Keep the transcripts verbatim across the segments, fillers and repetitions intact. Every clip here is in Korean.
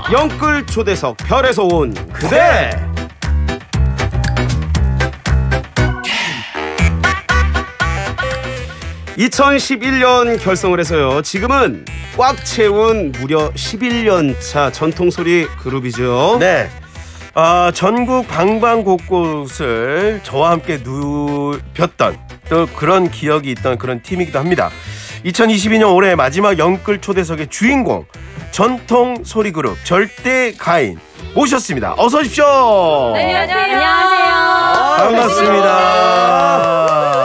영끌 초대석 별에서 온 그대. 이천십일 년 결성을 해서요, 지금은 꽉 채운 무려 십일 년 차 전통소리 그룹이죠. 네. 아, 전국 방방곳곳을 저와 함께 누볐던 또 그런 기억이 있던 그런 팀이기도 합니다. 이천이십이 년 올해 마지막 영끌 초대석의 주인공 전통 소리 그룹 절대 가인 모셨습니다. 어서 오십시오. 네, 안녕하세요. 안녕하세요. 반갑습니다.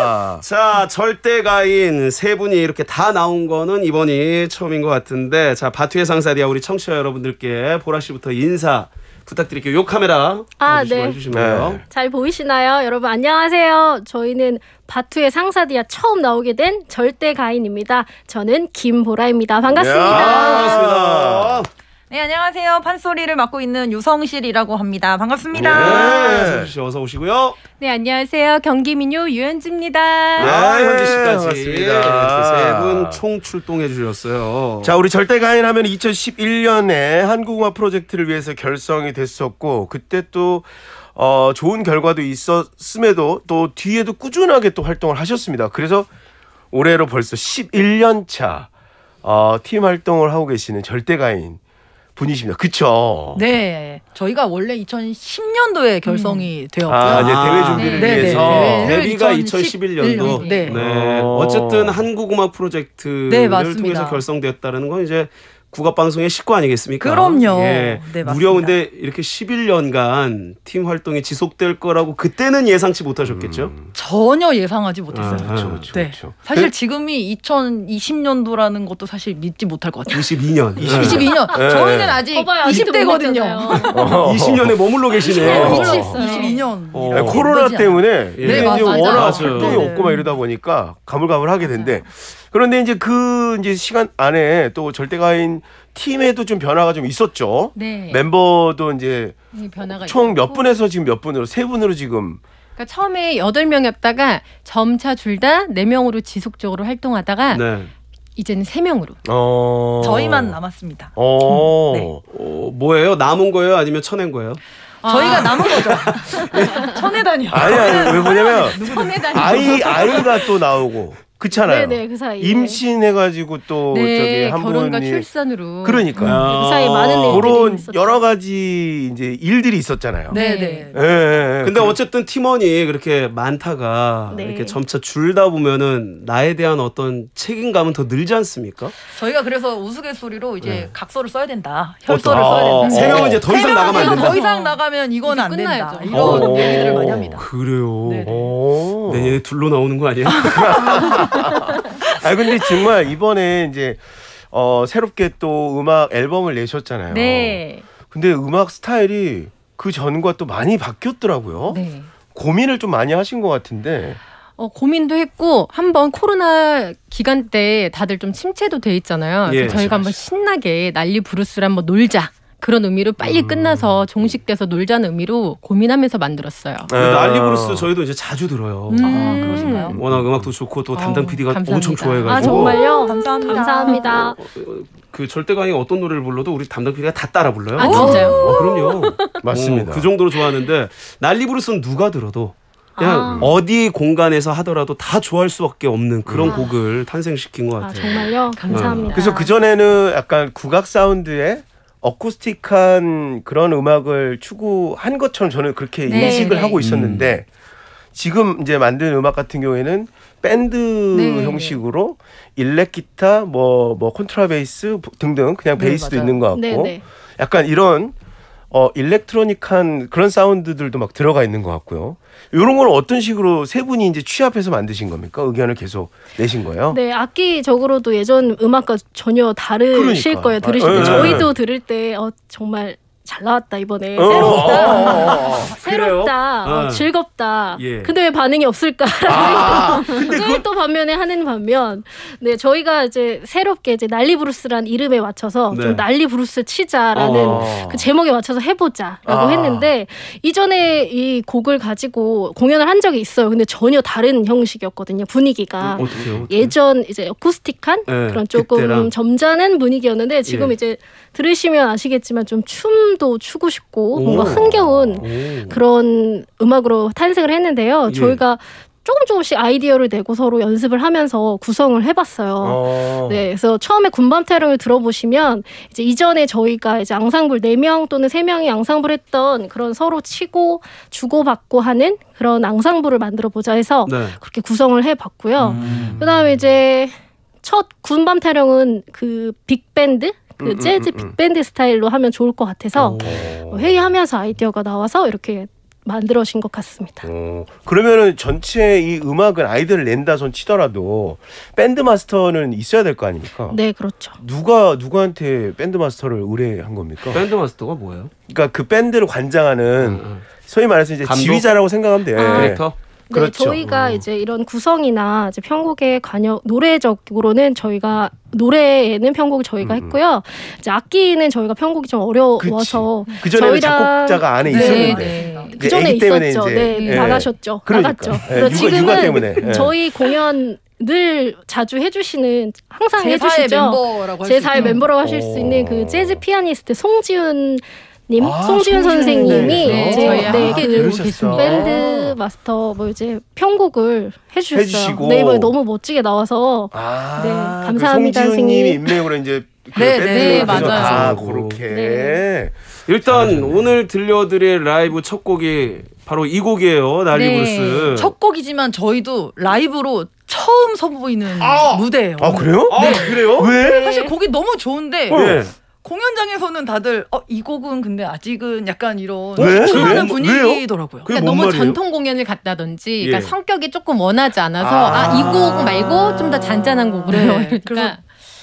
자, 절대 가인 세 분이 이렇게 다 나온 거는 이번이 처음인 것 같은데, 자, 바투의 상사디아 우리 청취자 여러분들께 보라 씨부터 인사 부탁드릴게요. 요 카메라 아, 네. 해주시면요. 네. 잘 보이시나요? 여러분 안녕하세요. 저희는 바투의 상사디아 처음 나오게 된 절대 가인입니다. 저는 김보라입니다. 반갑습니다. 야, 반갑습니다. 네, 안녕하세요. 판소리를 맡고 있는 유성실이라고 합니다. 반갑습니다. 네, 성실 씨 어서 오시고요. 네, 안녕하세요. 경기민요 유현지입니다. 네, 현지 씨까지 반갑습니다. 세 분 총 출동해 주셨어요. 자, 우리 절대 가인 하면 이천십일 년에 한국음악 프로젝트를 위해서 결성이 됐었고, 그때 또 어, 좋은 결과도 있었음에도 또 뒤에도 꾸준하게 또 활동을 하셨습니다. 그래서 올해로 벌써 십일 년 차 어, 팀 활동을 하고 계시는 절대 가인 분이십니다. 그쵸? 네, 저희가 원래 이천십 년도에 결성이 음. 되었고요. 아, 이제 대회 준비를 네. 위해서. 네, 네. 데뷔가 이천십일 년도. 네. 네. 어. 어쨌든 한국음악 프로젝트를 네, 맞습니다. 통해서 결성되었다는 건 이제 국악방송의 식구 아니겠습니까? 그럼요. 예. 네, 맞습니다. 무려 근데 이렇게 십일 년간 팀 활동이 지속될 거라고 그때는 예상치 못하셨겠죠? 음. 전혀 예상하지 못했어요. 아, 그렇죠, 그렇죠, 네. 그렇죠. 사실 지금이 이천이십 년도라는 것도 사실 믿지 못할 것 같아요. 이십이 년. 이십이 년. 네. 저희는 아직 봐봐요, 아직도 이십 대거든요. 어. 이십 년에 머물러 계시네요. 어. 미치겠어요. 이십이 년. 어. 아니, 코로나 때문에 예. 이게 네, 이제 맞아요. 워낙 맞아요. 활동이 네. 없고 막 이러다 보니까 가물가물하게 된대. 그런데 이제 그 이제 시간 안에 또 절대가인 팀에도 좀 변화가 좀 있었죠. 네. 멤버도 이제 네, 변화가 총 몇 있었고. 분에서 지금 몇 분으로 세 분으로 지금. 그러니까 처음에 여덟 명이었다가 점차 줄다 네 명으로 지속적으로 활동하다가 네. 이제는 세 명으로. 어. 저희만 남았습니다. 어. 네. 어, 뭐예요? 남은 거예요? 아니면 쳐낸 거예요? 저희가 남은 거죠. 천혜단이요. 아니 아니 왜 뭐냐면 천혜단이. 아이 아이가 또 나오고 그렇잖아요. 네네, 그 사이에. 임신해가지고 또 저기 네, 한 결혼과 분이 출산으로. 그러니까 아. 그 사이에 많은 일들이 그런 있었죠. 여러 가지 이제 일들이 있었잖아요. 네, 네. 네. 예, 예, 예. 근데 어쨌든 팀원이 그렇게 많다가 네. 이렇게 점차 줄다 보면은 나에 대한 어떤 책임감은 더 늘지 않습니까? 저희가 그래서 우스갯소리로 이제 네. 각서를 써야 된다. 혈서를 어떤- 써야 된다. 아, 세 명은 이제 더 이상 나가면 안 된다. 더 이상 나가면 이건 안 된다. 끝나야죠. 이런 어. 얘기들을 많이 합니다. 그래요. 네네. 오. 내년에 둘로 나오는 거 아니에요? 아 근데 정말 이번에 이제 어 새롭게 또 음악 앨범을 내셨잖아요. 네. 근데 음악 스타일이 그 전과 또 많이 바뀌었더라고요. 네. 고민을 좀 많이 하신 것 같은데. 어, 고민도 했고 한번 코로나 기간 때 다들 좀 침체도 돼 있잖아요. 그래서 예, 저희가 맞아, 한번 맞아. 신나게 난리 부르스를 한번 놀자. 그런 의미로 빨리 음. 끝나서 종식돼서 놀자는 의미로 고민하면서 만들었어요. 근데 난리브루스 저희도 이제 자주 들어요. 음. 아, 그러신가요? 워낙 음악도 좋고 또 담당 어, 피디가 감사합니다. 엄청 좋아해가지고. 아, 정말요? 감사합니다. 감사합니다. 그 절대가이 어떤 노래를 불러도 우리 담당 피디가 다 따라 불러요. 아, 진짜요? 어, 그럼요. 맞습니다. 어, 그 정도로 좋아하는데 난리브루스는 누가 들어도 그냥 아. 어디 공간에서 하더라도 다 좋아할 수밖에 없는 그런 아. 곡을 탄생시킨 것 아, 같아요. 정말요? 감사합니다. 그래서 그 전에는 약간 국악 사운드에 어쿠스틱한 그런 음악을 추구한 것처럼 저는 그렇게 네, 인식을 네. 하고 있었는데 지금 이제 만든 음악 같은 경우에는 밴드 네. 형식으로 일렉 기타, 뭐, 뭐 콘트라베이스 등등 그냥 네, 베이스도 맞아요. 있는 것 같고 네네. 약간 이런 어, 일렉트로닉한 그런 사운드들도 막 들어가 있는 것 같고요. 이런 건 어떤 식으로 세 분이 이제 취합해서 만드신 겁니까? 의견을 계속 내신 거예요? 네, 악기적으로도 예전 음악과 전혀 다르실 그러니까. 거예요. 들으실 아, 때 네. 저희도 들을 때 어, 정말 잘 나왔다 이번에 어, 새롭다 어, 어, 어. 새롭다 그래요? 어, 어. 즐겁다 예. 근데 왜 반응이 없을까 아, 근데 그걸 또 반면에 하는 반면 네 저희가 이제 새롭게 이제 난리 브루스란 이름에 맞춰서 네. 좀 난리 브루스 치자라는 어. 그 제목에 맞춰서 해보자라고 아. 했는데 이전에 이 곡을 가지고 공연을 한 적이 있어요. 근데 전혀 다른 형식이었거든요. 분위기가 어떻게요? 예전 이제 어쿠스틱한 네, 그런 조금 그때랑. 점잖은 분위기였는데 지금 예. 이제 들으시면 아시겠지만 좀 춤도 추고 싶고 오. 뭔가 흥겨운 오. 그런 음악으로 탄생을 했는데요. 예. 저희가 조금 조금씩 아이디어를 내고 서로 연습을 하면서 구성을 해봤어요. 어. 네, 그래서 처음에 군밤 타령을 들어보시면 이제 이전에 저희가 이제 앙상블 네 명 또는 세 명이 앙상블 했던 그런 서로 치고 주고받고 하는 그런 앙상블을 만들어 보자 해서 네. 그렇게 구성을 해봤고요. 음. 그다음에 이제 첫 군밤 타령은 그 빅밴드 그 음, 재즈 음, 음. 빅밴드 스타일로 하면 좋을 것 같아서 어. 회의하면서 아이디어가 나와서 이렇게 만들어진 것 같습니다. 어, 그러면은 전체 이 음악은 아이디어를 낸다 손 치더라도 밴드 마스터는 있어야 될 거 아닙니까? 네, 그렇죠. 누가 누구한테 밴드 마스터를 의뢰한 겁니까? 밴드 마스터가 뭐예요? 그러니까 그 밴드를 관장하는 응. 소위 말해서 이제 감독? 지휘자라고 생각하면 돼요. 아. 디렉터? 네, 그렇죠. 저희가 음. 이제 이런 구성이나 이제 편곡의 관여 노래적으로는 저희가 노래에는 편곡을 저희가 음, 했고요. 이제 악기는 저희가 편곡이 좀 어려워서 그 전에는 저희랑- 작곡자가 안에 네, 있었는데 네. 그 전에 애기 때문에 있었죠. 이제, 네, 예. 나가셨죠. 그러니까. 나갔죠. 예, 그래서 육아- 지금은 육아 때문에. 예. 저희 공연 늘 자주 해주시는 항상 제사의 해주시죠. 멤버라고 할 수 제사의 있죠. 멤버라고 하실 수 오. 있는 그 재즈 피아니스트 송지훈 님, 아, 송지훈 송지훈 선생님이 네, 이제 저희 네, 함께 그 들고 그러셨어. 계십니다. 밴드 마스터 뭐 이제 편곡을 해주셨어요. 해주시고. 네, 이번에 너무 멋지게 나와서 아, 네, 그 감사합니다, 송지훈님이 선생님. 인맥으로 이제 그 네, 밴드 네, 그래서 맞아요. 다 그렇게. 네. 일단 오늘 들려드릴 라이브 첫 곡이 바로 이 곡이에요. 난리 네. 브루스. 첫 곡이지만 저희도 라이브로 처음 선보이는 아! 무대예요. 아 그래요? 아, 그래요? 왜? 사실 곡이 너무 좋은데 예. 공연장에서는 다들 어, 이 곡은 근데 아직은 약간 이런 왜? 수많은 왜요? 분위기더라고요. 그게 그러니까 뭔 너무 말이에요? 전통 공연을 갔다든지, 그러니까 예. 성격이 조금 원하지 않아서 아. 아 이 곡 말고 좀 더 잔잔한 곡으로 해요. 네. 그러니까 그래서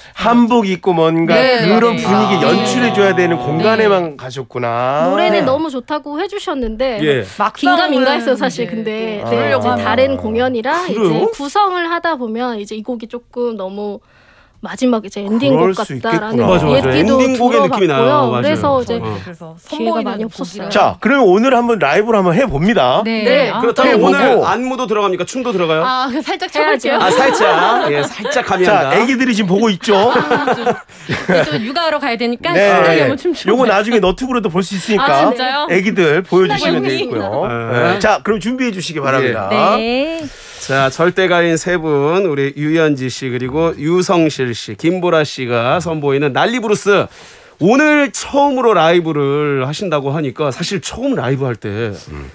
한복 입고 뭔가 네, 그런 네. 분위기 아. 연출해줘야 되는 공간에만 가셨구나. 노래는 너무 좋다고 해주셨는데 예. 긴가민가 했어요 사실. 이제 근데 또 네, 부르려고 이제 하면. 다른 공연이라 그래요? 이제 구성을 하다 보면 이제 이 곡이 조금 너무 마지막 이제 엔딩곡 그럴 수 같다라는 있겠구나. 맞아, 맞아. 얘기도 엔딩곡의 느낌이 나요. 들어봤고요. 맞아요. 그래서 이제 어. 그래서 기회가 선보이는 많이 없었어요. 곡이라. 자, 그럼 오늘 한번 라이브로 한번 해봅니다. 네. 네. 아, 그렇다면 해보고. 오늘 안무도 들어갑니까? 춤도 들어가요? 아, 아, 그 살짝 해야죠. 쳐볼게요. 살짝. 예, 살짝 가미한다. 자, 애기들이 지금 보고 있죠? 네, 저 육아하러 가야 되니까 네. 신나게 한번 춤추고. 요거 나중에 너튜브로도 볼 수 있으니까. 아, 진짜요? 애기들 보여주시면 신나게 되고요. 네. 네. 자, 그럼 준비해 주시기 바랍니다. 네. 자, 절대가인 세 분, 우리 유연지 씨 그리고 유성실 씨, 김보라 씨가 선보이는 난리 브루스. 오늘 처음으로 라이브를 하신다고 하니까 사실 처음 라이브 할 때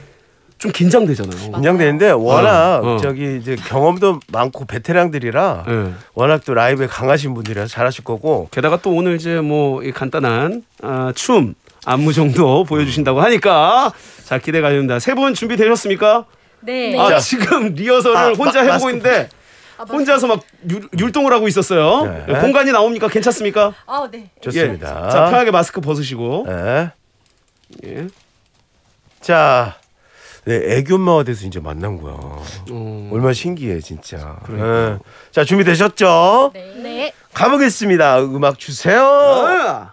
좀 긴장되잖아요. 긴장되는데 워낙 어, 어. 저기 이제 경험도 많고 베테랑들이라 예. 워낙 또 라이브에 강하신 분들이라서 잘하실 거고. 게다가 또 오늘 이제 뭐 이 간단한 아, 춤 안무 정도 보여주신다고 하니까 자 기대가 됩니다. 세 분 준비되셨습니까? 네. 아 자. 지금 리허설을 아, 혼자 마- 해보고 있는데 혼자서 막 율, 율동을 하고 있었어요. 네. 공간이 나옵니까? 괜찮습니까? 아, 네. 좋습니다. 예. 자 편하게 마스크 벗으시고. 네. 예. 자, 네, 애기 엄마가 돼서 이제 만난 거야. 어. 얼마나 신기해 진짜. 그러니까요. 네. 자, 준비되셨죠? 네. 가보겠습니다. 음악 주세요. 아.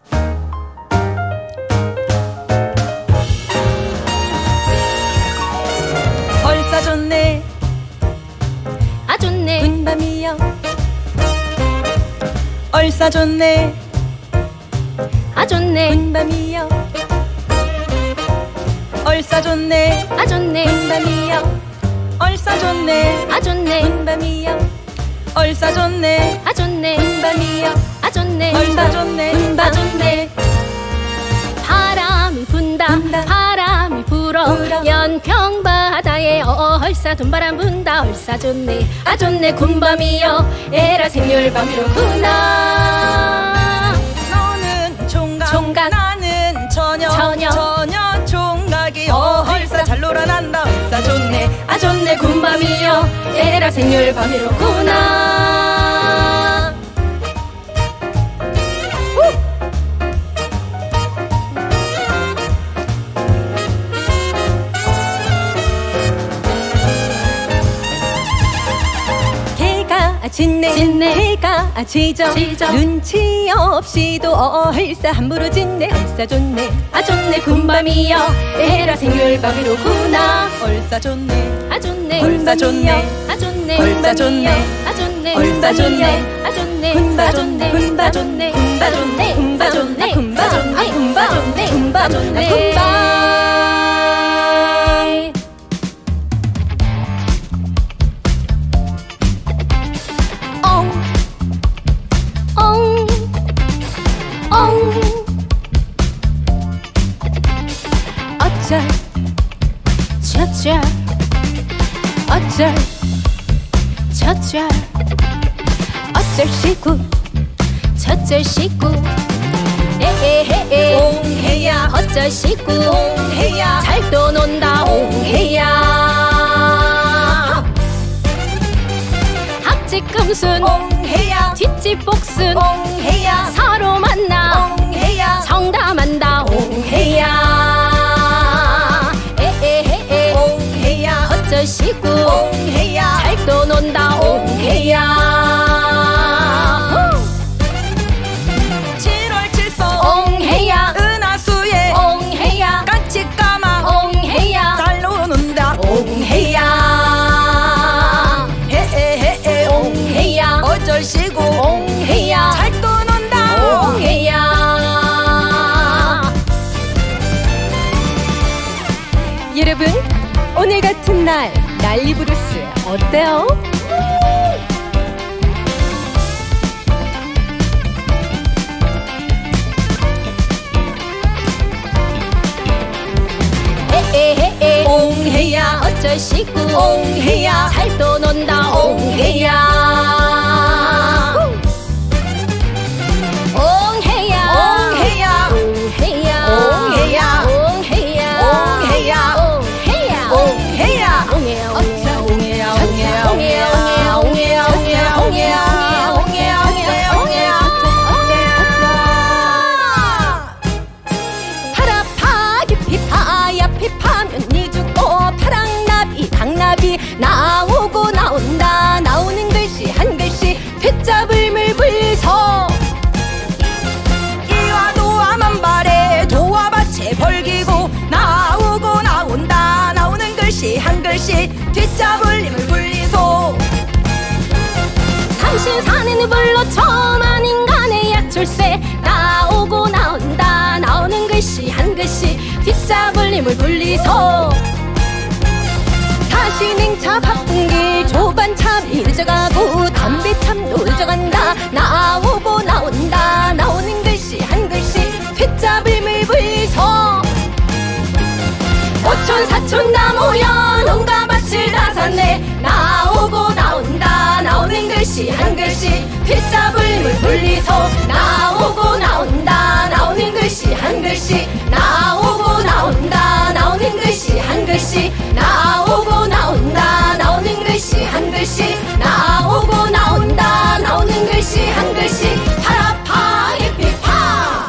벌써 좋네 아 좋네. 군밤이여 얼싸 좋네 아 좋네. 군밤이여 얼싸 좋네 아 좋네. 군밤이여 얼싸 좋네 아 좋네. 군밤이여 얼싸 좋네 아 좋네. 군밤이여 아 좋네. 얼싸 좋네 군밤 좋네. 바람이 분다. 분다. 바람이 불어. 불어. 연평 바다에 얼싸 돈바람 분다. 얼싸 좋네. 아 좋네. 군밤이여 에라 생률 밤이로구나. 너는 총각, 총각. 나는 처녀 처녀. 처녀 총각이 어헐싸 잘 놀아난다 얼싸 좋네 아 좋네. 군밤이여 에라 생률 밤이로구나. 짓네 짓네. 해가 지져 지져. 눈치 없이도 얼싸 함부로 짓네 얼싸 좋네 아 좋네 군밤이여 에라 생율밤이로구나. 얼싸 좋네 아 좋네 얼싸 좋네 아 좋네 얼싸 좋네 아 좋네 얼싸 좋네 아 좋네 군바 아 좋네 좋네 군바 아 좋네 좋네 군바 좋네 군바 좋네 군바 좋네 군바 좋네 군바 엉, 엉. 어쩔 차차, 어쩔 차차, 어쩔 시구 차차 시구. 에에에에. 옹해야 어쩔 시구. 옹해야 잘도 논다 옹해야. 학직 금순. 옹해야 뒷집 복순. 옹해야 서로 만나. 옹해야 정담한다 옹해야. 에에에에. 옹해야 어쩔 시구. 옹해야 잘도 논다 옹해야. 칠월 칠소 옹해야. 은하수에 옹해야. 까치 까마 옹해야. 달로 논다 옹해야. 헤헤헤헤 옹해야. 어쩔 시구 옹해야. 잘도 논다 옹해야. 여러분 오늘 같은 날 난리부르스 어때요? 에에에에. 옹해야 어쩔 시구. 옹해야 잘도 논다 옹해야. 옹해야. 옹해야 옹해야. 옹해야 옹해야. 옹해야 옹해야. 옹해야 옹해야. 어차 옹해야 옹해야 옹해야. 옹해야. 옹해야. 옹해야. 옹해야. 옹해야 옹해야 파라파 깊이 파야 피파면 니 죽고 파랑나비 강나비 나오고 나온다. 나오는 글씨 한 글씨 되잡을 물불서. 이와 노와 만발에 도화밭에 벌기고 나오고 나온다. 나오는 글씨 한 글씨 뒷잡을 힘을 불리소. 삼신사는 불로 처음한 인간의 약출세. 나오고 나온다. 나오는 글씨 한 글씨 뒷잡을 힘을 불리서. 다시 냉차 바쁜 길 조반참이 늦어가고 담배참도 늦어간다. 나오고 나온다. 나오는 글씨 한 글씨 뒷잡을 힘을 불리소. 오촌 사촌 다 모여 농가 밭을 다 샀네. 나오고 나온다. 나오는 글씨 한 글씨 뒷잡을 힘을 불리소. 나오고 나온다. 나오는 글씨 한 글씨 나오고 나온다. 나오는 글씨 한 글씨 나오고 나온다. 나오는 글씨 한 글씨 나오고 나온다. 나오는 글씨 한 글씨 파라파 예피파.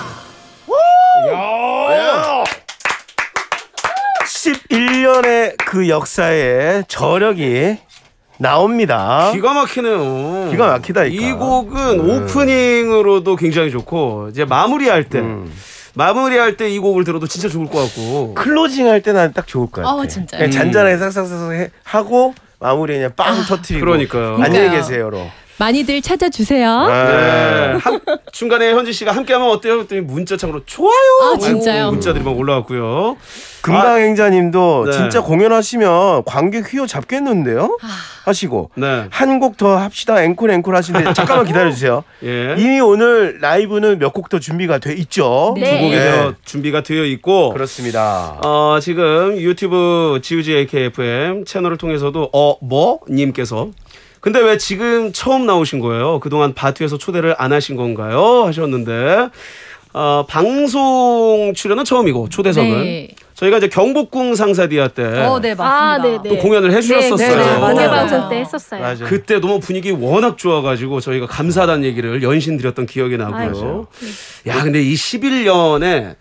십일 년의 그 역사에 저력이 나옵니다. 기가 막히네요. 기가 막히다니까. 이 곡은 음. 오프닝으로도 굉장히 좋고 이제 마무리할 때 음. 마무리할 때 이 곡을 들어도 진짜 좋을 것 같고. 클로징 할 때 난 딱 좋을 것 같아. 어, 진짜요? 그냥 잔잔하게 싹싹싹싹 해- 하고 마무리 그냥 빵 터트리고. 그러니까요. 안녕히 그러니까요. 계세요로. 많이들 찾아주세요. 네. 한, 중간에 현지 씨가 함께하면 어때요? 그랬더니 문자창으로 좋아요. 아, 진짜요? 문자들이 막 올라왔고요. 금강행자님도 네. 진짜 공연하시면 관객 휘어 잡겠는데요? 하시고 네. 한 곡 더 합시다. 앵콜 앵콜 하시는데 잠깐만 기다려주세요. 예. 이미 오늘 라이브는 몇 곡 더 준비가 돼 있죠. 네. 두 곡이 네. 더 준비가 되어 있고. 그렇습니다. 어, 지금 유튜브 지우지 에이케이에프엠 채널을 통해서도 어, 뭐? 님께서 근데 왜 지금 처음 나오신 거예요? 그동안 바투에서 초대를 안 하신 건가요? 하셨는데 어, 방송 출연은 처음이고 초대석은 네. 저희가 이제 경복궁 상사디아 때 어, 네, 아, 맞습니다. 네, 또 네. 공연을 해주셨었어요. 네, 네, 네, 공개 맞아요. 방송 때 했었어요. 맞아. 그때 너무 분위기 워낙 좋아가지고 저희가 감사하다는 얘기를 연신 드렸던 기억이 나고요. 맞아요. 야, 근데 이 십일 년에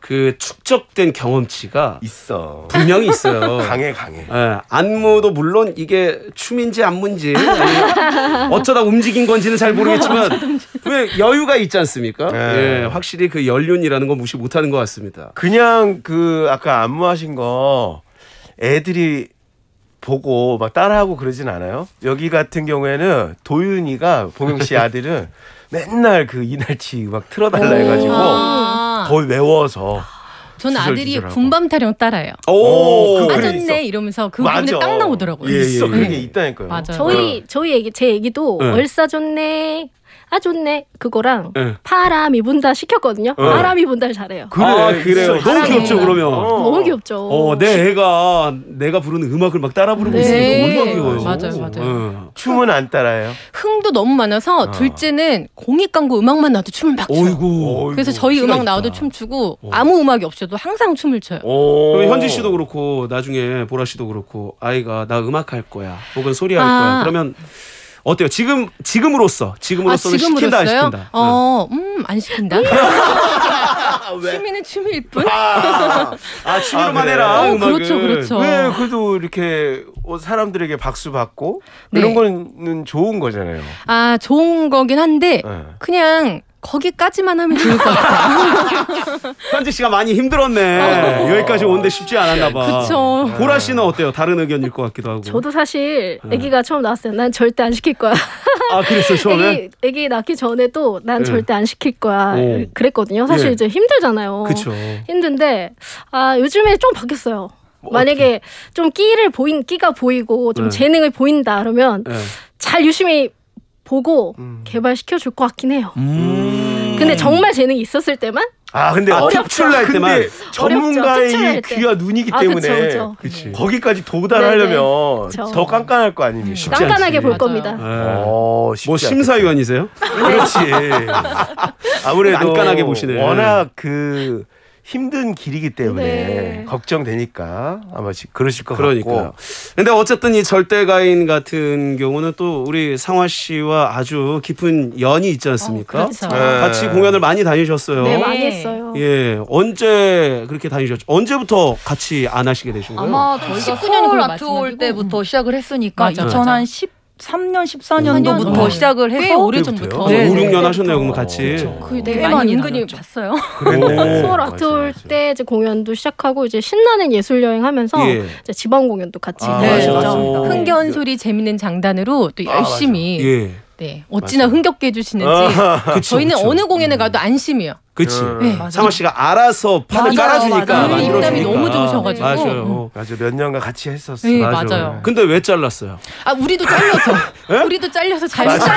그 축적된 경험치가 있어. 분명히 있어요. 강해 강해. 예, 안무도 물론 이게 춤인지 안무인지 아니면 어쩌다 움직인 건지는 잘 모르겠지만 왜 여유가 있지 않습니까? 네. 예, 확실히 그 연륜이라는 건 무시 못하는 것 같습니다. 그냥 그 아까 안무하신 거 애들이 보고 막 따라하고 그러진 않아요? 여기 같은 경우에는 도윤이가 봉영 씨 아들은 맨날 그 이날치 막 틀어달라 해가지고 아. 거의 외워서. 전 아들이 주절주절하고. 군밤 타령 따라해요. 오, 오, 아 그래, 좋네 있어. 이러면서 그 맞아. 부분에 딱 나오더라고요. 예, 있어 예, 그런 예. 게 있다니까요. 맞아요. 저희 저희 애기 제 애기도 네. 얼싸 좋네. 아 좋네 그거랑 네. 바람이 분다 시켰거든요. 네. 바람이 분다를 잘해요. 그래, 아, 그래요. 있어. 너무 바람이 귀엽죠, 분다. 그러면. 어. 너무 귀엽죠. 어, 내 애가 내가 부르는 음악을 막 따라 부르고 네. 있으니까 얼마나 귀여워요. 맞아요, 맞아요. 예. 춤은 안 따라해요. 흥도 너무 많아서 둘째는 공익 광고 음악만 나와도 춤을 막 춰요. 어이구. 그래서 저희 키가 음악 있다. 나와도 춤추고 아무 음악이 없어도 항상 춤을 춰요. 오. 그럼 현지 씨도 그렇고 나중에 보라 씨도 그렇고 아이가 나 음악 할 거야 혹은 소리 할 아. 거야 그러면 어때요? 지금 지금으로서 지금으로서는 아, 시킨다 안 지금으로서요? 시킨다. 어, 음, 안 시킨다. 왜? 취미는 취미일 뿐. 아, 아 취미로만 아, 그래? 해라 어, 음악을. 그렇죠, 그렇죠. 왜 그래도 이렇게 사람들에게 박수 받고 네. 이런 거는 좋은 거잖아요. 아, 좋은 거긴 한데 네. 그냥 거기까지만 하면 좋을 것 같아요. 현지 씨가 많이 힘들었네. 여기까지 오는데 쉽지 않았나 봐. 그쵸. 보라 씨는 어때요? 다른 의견일 것 같기도 하고. 저도 사실 네. 아기가 처음 나왔어요. 난 절대 안 시킬 거야. 아 그랬어요 처음에? 아기, 아기 낳기 전에도 난 네. 절대 안 시킬 거야. 오. 그랬거든요. 사실 예. 이제 힘들잖아요. 그쵸. 힘든데 아 요즘에 좀 바뀌었어요. 만약에 좀 끼를 보인 끼가 보이고 좀 네. 재능을 보인다 그러면 네. 잘 유심히 보고 음. 개발시켜 줄 것 같긴 해요. 음. 근데 정말 재능이 있었을 때만 아 근데 아, 어렵죠. 특출날 때만. 근데 전문가의 특출날 이 때. 귀와 눈이기 아, 때문에 그쵸, 그쵸. 그치. 거기까지 도달하려면 그쵸. 더 깐깐할 거 아닙니까? 쉽지 깐깐하게 않지. 볼 맞아요. 겁니다. 네. 어, 쉽지 뭐 심사위원이세요? 않겠다. 그렇지. 아무래도 깐깐하게 보시네. 워낙 그 힘든 길이기 때문에 네. 걱정되니까 아마 지- 그러실 것 그러니까요. 같고. 근데 어쨌든 이 절대가인 같은 경우는 또 우리 상화 씨와 아주 깊은 연이 있지 않습니까? 어, 그렇죠. 네. 같이 공연을 많이 다니셨어요. 네, 네. 많이 했어요. 예, 언제 그렇게 다니셨죠? 언제부터 같이 안 하시게 되신 거예요? 아마 저희가 십구 년에 서울 그걸 아트 올 말씀하시고. 때부터 시작을 했으니까 맞아, 이천십삼 년, 십사 년도부터 네. 시작을 해서 꽤 오래 그때부터요? 전부터. 네, 오, 네. 육 년 하셨네요, 그럼 같이. 그 네, 되게 많이 많이 은근히 다녔죠. 봤어요. 그랬네. 수월 맞아, 아트 올 맞아. 때 이제 공연도 시작하고 이제 신나는 예술 여행 하면서 예. 이제 지방 공연도 같이 아, 네, 맞아, 다녔죠. 맞습니다. 오. 흥겨운 소리 재밌는 장단으로 또 아, 열심히 예. 네 어찌나 맞아. 흥겹게 해주시는지 아, 그쵸, 저희는 그쵸. 어느 공연에 가도 안심이에요. 그치. 음. 네, 상화 씨가 알아서 판을 맞아요, 깔아주니까 맞아요. 만들어주니까. 입담이 너무 좋으셔가지고. 맞아요. 맞아 몇 년간 같이 했었어. 네, 맞아요. 맞아요. 근데 왜 잘랐어요? 아 우리도 잘려서 우리도 잘려서 잘 맞아.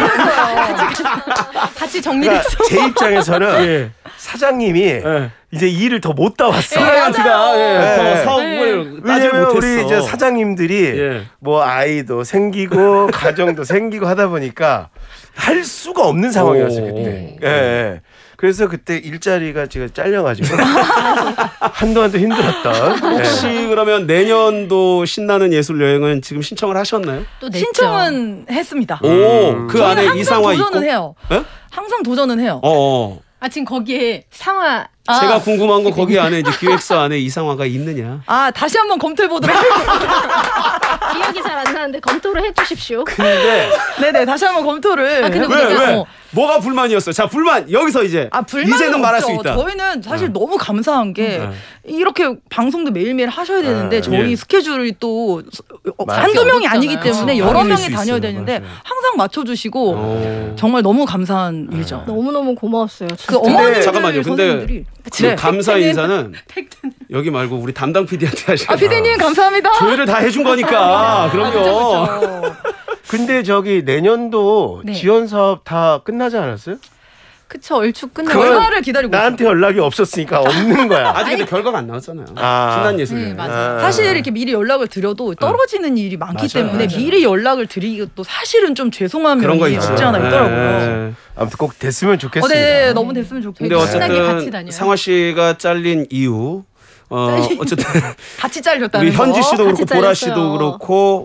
같이 그러니까 정리됐어. 제 입장에서는 예. 사장님이 예. 이제 일을 더 못 따왔어. 클라이언트가 예, 네. 더 사업을 따지 왜냐면 못했어. 우리 이제 사장님들이 예. 뭐 아이도 생기고 가정도 생기고 하다 보니까 할 수가 없는 상황이었어요 오. 그때. 예, 예. 그래서 그때 일자리가 제가 잘려가지고 한동안 또 힘들었던. 혹시 예. 그러면 내년도 신나는 예술 여행은 지금 신청을 하셨나요? 또 냈죠. 신청은 했습니다. 오, 그 저는 안에 항상 이상화 있고. 도전은 해요. 예? 항상 도전은 해요. 어, 어. 아 지금 거기에 상화 아. 제가 궁금한 거 거기 안에 이제 기획서 안에 이상화가 있느냐? 아 다시 한번 검토해 보도록 하겠습니다. 기억이 잘 안 나는데 검토를 해주십시오. 근데 네네 다시 한번 검토를. 아, 근데 왜 우리가 왜? 어, 뭐가 불만이었어요? 자 불만 여기서 이제 아 불만은 이제는 말할 수 없죠. 있다. 저희는 사실 너무 감사한 게 네. 이렇게 방송도 매일매일 하셔야 되는데 네. 저희 예. 스케줄이 또 어, 맞아. 한두 명이 어렵잖아요. 아니기 때문에 어, 여러 많이 명이 낼수 다녀야 있어요. 되는데 맞아요. 항상 맞춰주시고 어. 정말 너무 감사한 일이죠. 너무너무 고마웠어요. 진짜. 그 어머님들 잠깐만요. 근데 선생님들이 그 네. 감사 인사는 여기 말고 우리 담당 피디한테 하시라. 아 피디님 감사합니다. 조회를 다 해준 거니까. 그럼요. 근데 저기 내년도 네. 지원 사업 다 끝나지 않았어요? 그쵸 얼추 끝나고 그건 결과를 기다리고 나한테 연락이 없었으니까 없는 거야. 아직 근데 결과가 안 나왔잖아요. 아. 신난 예술 네, 여행. 맞아요. 사실 이렇게 미리 연락을 드려도 떨어지는 일이 많기 맞아요, 때문에 맞아요. 미리 연락을 드리기도 또 사실은 좀 죄송한 그런 거 면이 있죠. 없지 않아 있더라고요. 네. 아무튼 꼭 됐으면 어, 좋겠습니다. 네, 너무 됐으면 근데 좋겠어요. 친하게 같이 어쨌든 다녀요. 상화 씨가 잘린 이유 어 어쨌든 같이 잘렸다는 우리 현지 거. 씨도 그렇고 같이 보라 잘렸어요. 씨도 그렇고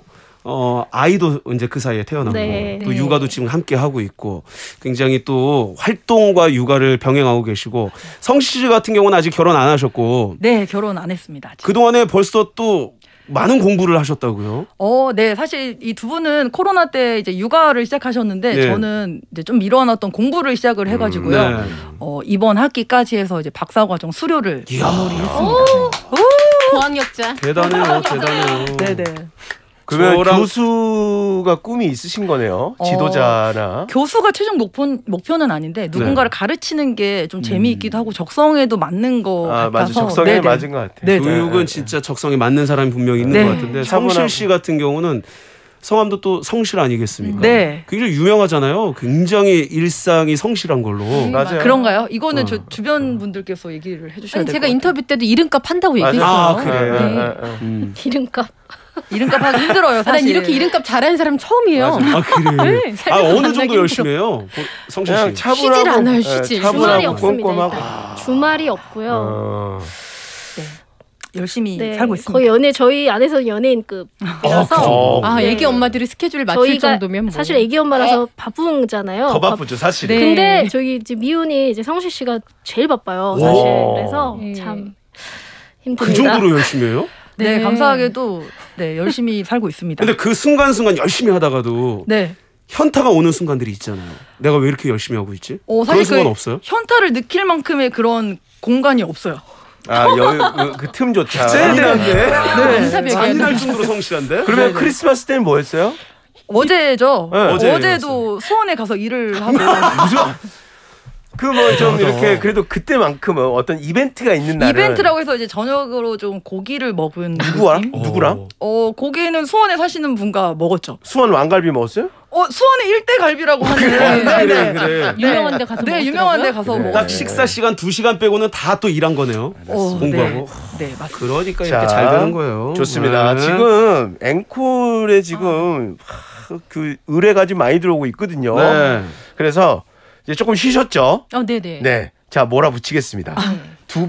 어, 아이도 이제 그 사이에 태어나고 네. 또 네. 육아도 지금 함께 하고 있고 굉장히 또 활동과 육아를 병행하고 계시고 성시 씨 같은 경우는 아직 결혼 안 하셨고 네, 결혼 안 했습니다. 아직. 그동안에 벌써 또 많은 공부를 하셨다고요? 어, 네. 사실 이 두 분은 코로나 때 이제 육아를 시작하셨는데 네. 저는 이제 좀 미뤄놨던 공부를 시작을 해가지고요. 네. 어, 이번 학기까지 해서 이제 박사과정 수료를 이야. 마무리했습니다. 고학력자. 대단해요, 대단해요. 네네. 그러면 저랑- 교수가 꿈이 있으신 거네요. 어, 지도자나. 교수가 최종 목표, 목표는 아닌데 누군가를 가르치는 게 좀 재미있기도 하고 적성에도 맞는 거 아, 맞아. 같아서 적성에 네네. 맞은 것 같아요. 네, 교육은 진짜 적성에 맞는 사람이 분명히 있는 네. 것 같은데 차분하고. 성실 씨 같은 경우는 성함도 또 성실 아니겠습니까? 네. 굉장히 유명하잖아요. 굉장히 일상이 성실한 걸로. 맞아요. 그런가요? 이거는 어. 저 주변 분들께서 얘기를 해주셔야 아니, 될 것 제가 같아요. 인터뷰 때도 이름값 한다고 맞아요. 얘기했어요. 아, 그래요? 네. 예, 예, 예. 음. 이름값. 이름값 하기 힘들어요. 아, 사실. 난 이렇게 이름값 잘하는 사람 처음이에요. 아 그래요? 네, 아 살면서 어느 만나기 정도 힘들어. 열심히 해요? 고- 성실 그냥 씨. 차분하고 쉬질 않아요, 예, 쉬질. 주말이 차분하고 없습니다. 꼼꼼하고. 일단. 주말이 없고요. 어. 열심히 네, 살고 있습니다. 거의 연애 저희 안에서 연예인급이라서 어, 아, 네. 애기 엄마들이 스케줄 맞출 저희가 정도면 뭐. 사실 애기 엄마라서 바쁘잖아요. 더 바- 바쁘죠, 사실. 네. 근데 저기 이제 미혼이 이제 성실 씨가 제일 바빠요, 사실. 오. 그래서 네. 참 그 힘듭니다. 정도로 열심히 해요? 네, 네. 감사하게도 네 열심히 살고 있습니다. 근데 그 순간순간 열심히 하다가도 네, 현타가 오는 순간들이 있잖아요. 내가 왜 이렇게 열심히 하고 있지? 어, 그런 사실 순간 그 없어요? 현타를 느낄 만큼의 그런 공간이 없어요. 아, 여유, 그, 그 틈조차. 짠한데? 네, 인사벽에 잔인할 정도로 성실한데? 그러면 네네. 크리스마스 때는 뭐 했어요? 어제죠. 네, 어제 어제도 수원에 가서 일을 하고 무슨 그 뭐 좀 이렇게 그래도 그때만큼은 어떤 이벤트가 있는 날은 이벤트라고 해서 이제 저녁으로 좀 고기를 먹은 누구랑 느낌? 누구랑 어, 고기는 수원에 사시는 분과 먹었죠. 수원 왕갈비 먹었어요? 어, 수원의 일대 갈비라고 하는 그래, 네, 그래, 네. 그래. 유명한 데 가서 네, 먹었더라고요. 유명한 데 가서 그래. 먹었어요. 딱 식사 시간 두 시간 빼고는 다 또 일한 거네요. 어, 공부하고. 네, 네 맞습니다. 그러니까 자, 이렇게 잘 되는 거예요. 좋습니다. 네. 지금 앵콜에 지금 하, 그 의뢰가 좀 많이 들어오고 있거든요. 네. 그래서 이제 조금 쉬셨죠? 어, 네네. 네. 자, 몰아붙이겠습니다. 두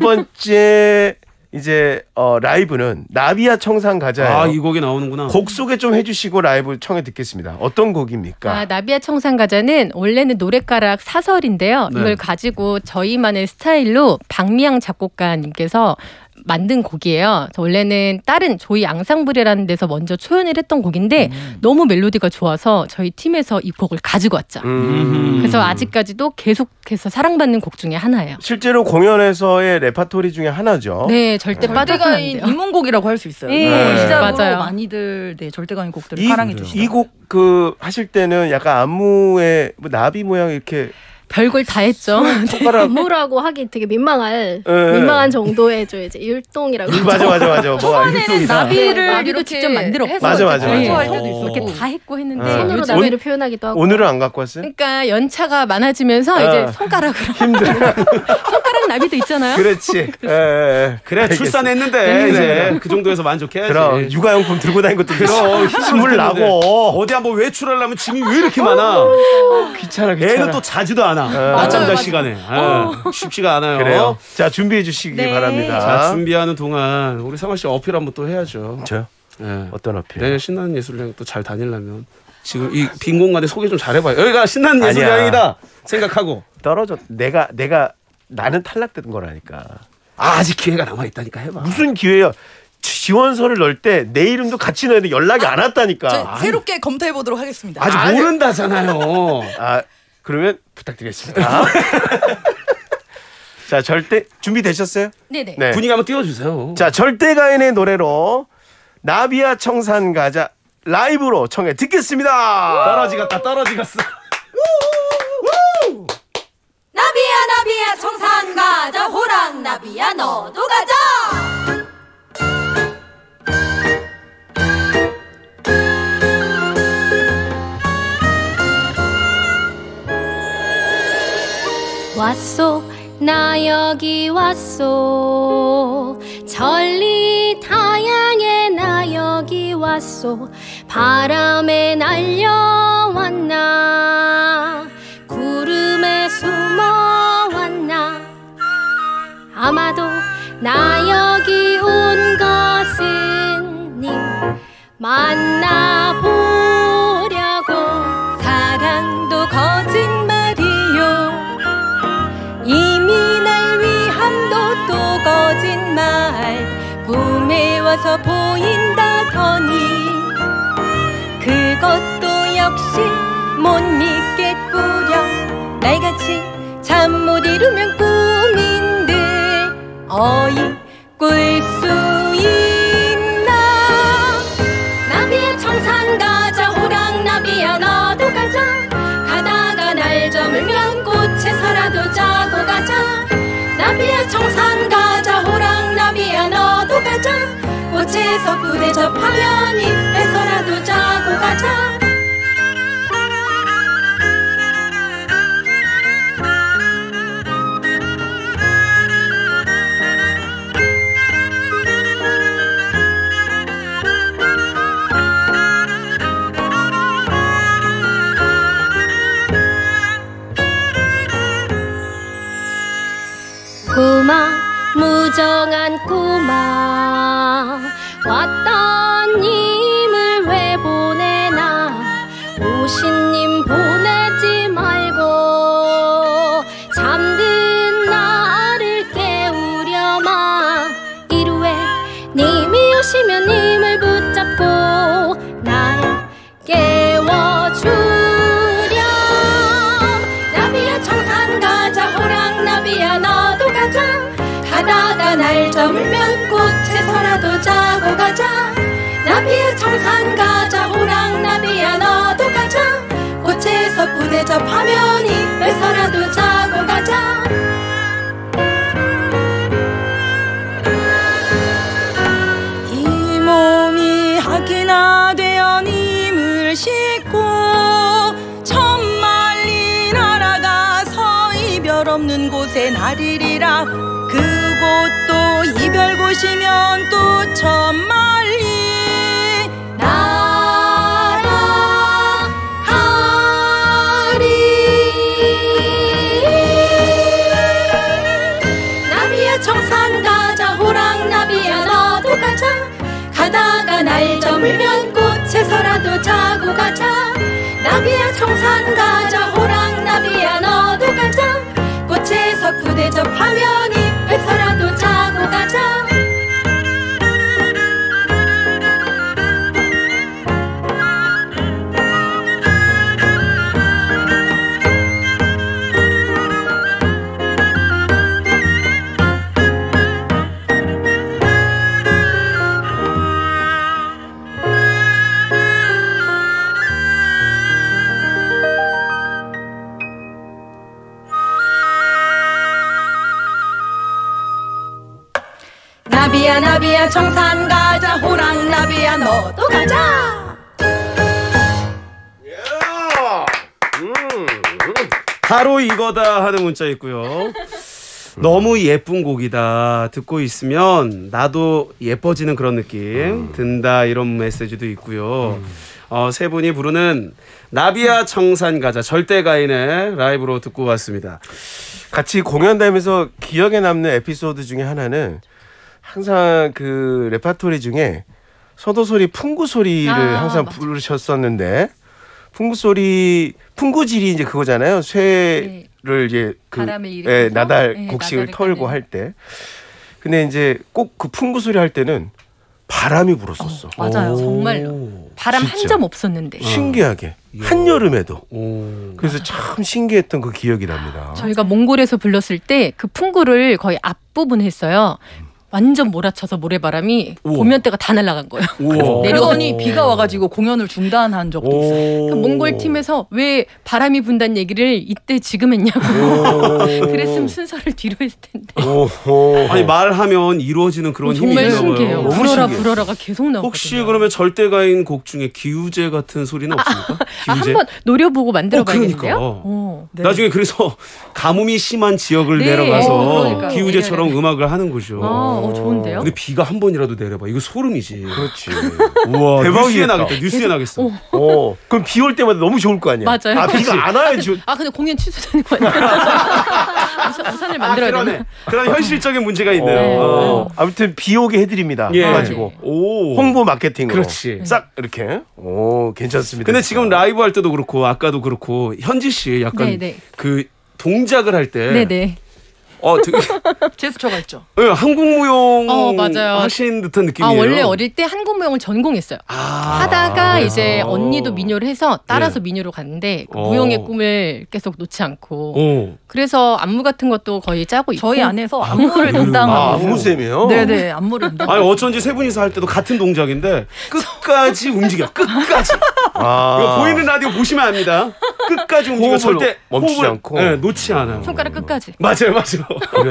번째 이제 어, 라이브는 나비야 청산 가자예요. 아, 이 곡이 나오는구나. 곡 소개 좀 해주시고 라이브 청해 듣겠습니다. 어떤 곡입니까? 아, 나비야 청산가자는 원래는 노랫가락 사설인데요. 네. 이걸 가지고 저희만의 스타일로 박미양 작곡가님께서 만든 곡이에요. 그래서 원래는 다른 조이 앙상블이라는 데서 먼저 초연을 했던 곡인데 너무 멜로디가 좋아서 저희 팀에서 이 곡을 가지고 왔죠. 음. 그래서 아직까지도 계속해서 사랑받는 곡 중에 하나예요. 실제로 공연에서의 레파토리 중에 하나죠. 네, 절대 빠져서는 안 절대가인 돼요. 입문곡이라고 할 수 있어요. 네, 네, 시작으로 맞아요. 많이들 네, 절대가인 곡들을 이, 사랑해 주시죠. 이 곡 그 하실 때는 약간 안무에 뭐 나비 모양 이렇게 별걸 다 했죠. 손가락 안무라고 하기 되게 민망할 네. 민망한 정도의 저 이제 율동이라고 맞아 맞아 맞아 뭐 초반에는 나비를 나비도 이렇게 직접 만들었고. 해서 맞아, 맞아, 이렇게 맞아. 할 때도 어. 있었고. 이렇게 다 했고 했는데 네. 손으로 요즘 나비를 표현하기도 하고. 오늘은 안 갖고 왔어요? 그러니까 연차가 많아지면서 아. 이제 손가락으로 힘들어. 손가락 나비도 있잖아요. 그렇지. 예, 예. 그래 알겠습니다. 출산했는데 네, 이제 네. 그 정도에서 만족해야지. 그럼 육아용품 들고 다니는 것도 그럼 힘을 나고 어디 한번 외출하려면 짐이 왜 이렇게 많아? 귀찮아 귀찮아. 애는 또 자지도 않아. 낮잠 잘 맞아요. 시간에. 예, 쉽지가 않아요. 그래요. 자 준비해 주시기 네. 바랍니다. 자 준비하는 동안 우리 상아 씨 어필 한번 또 해야죠. 저요? 예. 어떤 어필? 내년 신나는 예술여행 또 잘 다니려면 지금 이 빈 공간에 소개 좀 잘해봐요. 여기가 신나는 아니야. 예술여행이다 생각하고. 떨어져. 내가 내가 나는 탈락된 거라니까. 아, 아직 기회가 남아 있다니까 해봐. 무슨 기회야? 지원서를 넣을 때 내 이름도 같이 넣어야 돼. 연락이 안 왔다니까. 저희 새롭게 검토해 보도록 하겠습니다. 아직 아니. 모른다잖아요. 아 그러면 부탁드리겠습니다. 자 절대 준비되셨어요? 네네. 네. 분위기 한번 띄워주세요. 자 절대가인의 노래로 나비야 청산 가자 라이브로 청해 듣겠습니다. 떨어지갔다 떨어지갔어. 나비야 나비야 청산 가자 호랑 나비야 너도 가자. 왔소 나 여기 왔소 천리 타양에 나 여기 왔소 바람에 날려왔나 구름에 숨어왔나 아마도 나 여기 온 것은 님 만나보려고. 사랑도 거짓말이요. 이미 날 위함도 또 거짓말. 꿈에 와서 보인다더니 그것도 역시 못 믿겠구려. 날같이 잠 못 이루면 꿈인들 어이 꿀 수 있나. 나비야 청산 가자. 호랑나비야 너도 가자. 가다가 날 저물면 꽃에서라도 자고 가자. 나비야 청산 가자. 호랑나비야 너도 가자. 꽃에서 부대 접하면 잎에서라도 자고 가자. 꼬마 무정한 꼬마 왔던 님을 왜 보내나. 오신 님 보내지 말고 잠든 나를 깨우려마. 이루에 님이 오시면 님을 붙잡고 날 깨워주렴. 나비야 청산 가자. 호랑나비야 너도 가자. 가다가 날 저물면 꽃에서라도 자고 가자. 나비야 청산 가자. 호랑나비야 너도 가자. 꽃에서 부대 접하면 잎에서라도 자고 가자. 이 몸이 하기나 되어 님을 싣고 천만리 날아가서 이별 없는 곳에 나르리라. 그곳도 이별 곳이면 또 천만리 날아가리. 나비야 청산 가자. 호랑나비야 너도 가자. 가다가 날 저물면 꽃에서라도 자고 가자. 나비야 청산 가자. 호랑나비야 너도 가자. 꽃에서 부대 접하면 잎에서라도 자고 가자. 나비야 나비야 청산 가자. 호랑나비야 너도 가자. 바로 이거다 하는 문자 있고요. 너무 예쁜 곡이다. 듣고 있으면 나도 예뻐지는 그런 느낌 든다. 이런 메시지도 있고요. 어, 세 분이 부르는 나비야 청산 가자 절대가인의 라이브로 듣고 왔습니다. 같이 공연 다니면서 기억에 남는 에피소드 중에 하나는 항상 그 레파토리 중에 서도소리 풍구소리를 아, 항상 맞아. 부르셨었는데 풍구소리 풍구질이 이제 그거잖아요. 쇠를 이제 그 바람을 일으켜서? 예, 나달 네, 곡식을 나달을 털고 꺼내는. 할 때. 근데 이제 꼭 그 풍구소리 할 때는 바람이 불었었어. 맞아요. 오. 정말로. 바람 한 진짜. 점 없었는데. 신기하게 한여름에도. 오. 그래서 참 신기했던 그 기억이 납니다. 저희가 몽골에서 불렀을 때 그 풍구를 거의 앞부분에 했어요. 완전 몰아쳐서 모래바람이 우와. 보면대가 다 날아간 거예요. 우와. 그러더니 비가 와가지고 공연을 중단한 적도 있어요. 그 몽골 팀에서 왜 바람이 분다는 얘기를 이때 지금 했냐고. 그랬으면 순서를 뒤로 했을 텐데. 오호. 아니 말하면 이루어지는 그런 힘이 정말 있나 봐요. 신기해요. 너무 불어라 신기해요. 불어라가 계속 나오거든요. 혹시 그러면 절대가인 곡 중에 기우제 같은 소리는 없습니까? 아, 기우제? 한번 노려보고 만들어 어, 봐야겠는데요. 그러니까. 어. 네. 나중에 그래서 가뭄이 심한 지역을 네. 내려가서 어, 그러니까요. 기우제처럼 음악을 하는 거죠. 어. 어, 좋은데요? 근데 비가 한 번이라도 내려봐. 이거 소름이지. 그렇지. 우와, 뉴스에 대박이겠다. 나겠다. 뉴스에 나겠어. 어. 어, 그럼 비 올 때마다 너무 좋을 거 아니야. 맞아요. 아, 비가 안 와야지. 아 근데 공연 취소되는 거 아니에요? 우산, 우산을 아, 만들어야 그러네. 되나? 그런 현실적인 문제가 있네요. 네. 어. 아무튼 비 오게 해드립니다. 예. 가지고 오. 홍보 마케팅으로 그렇지. 싹 이렇게. 오, 괜찮습니다. 근데 진짜. 지금 라이브 할 때도 그렇고 아까도 그렇고 현지 씨 약간 네네. 그 동작을 할 때 네네. 어, 되게 제스처가 있죠. 네, 한국 무용 어, 맞아요. 하신 듯한 아 느낌이에요. 원래 어릴 때 한국 무용을 전공했어요. 아, 하다가 그래서. 이제 언니도 민요를 해서 따라서 예. 민요로 갔는데 그 어. 무용의 꿈을 계속 놓지 않고 어. 그래서 안무 같은 것도 거의 짜고 있고 저희 안에서 안무를 담당하고. 아, 안무쌤이요? 네네, 안무를 담당. 아니 어쩐지 세 분이서 할 때도 같은 동작인데 끝까지 움직여. 끝까지. 아. 이거 보이는 라디오 보시면 압니다. 끝까지 움직여. 호흡을 절대 멈추지 호흡을, 않고. 네, 놓지 않아요. 손가락 끝까지. 맞아요, 맞아요.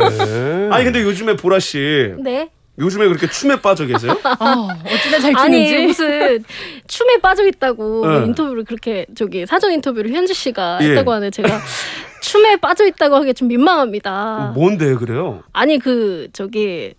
그래. 아니 근데 요즘에 보라 씨 네. 요즘에 그렇게 춤에 빠져 계세요? 아 어찌나 잘 아니 추는지. 무슨 춤에 빠져 있다고 네. 인터뷰를 그렇게 저기 사전 인터뷰를 현지 씨가 예. 했다고 하는데 제가 춤에 빠져 있다고 하기 좀 민망합니다. 뭔데 그래요? 아니 그 저기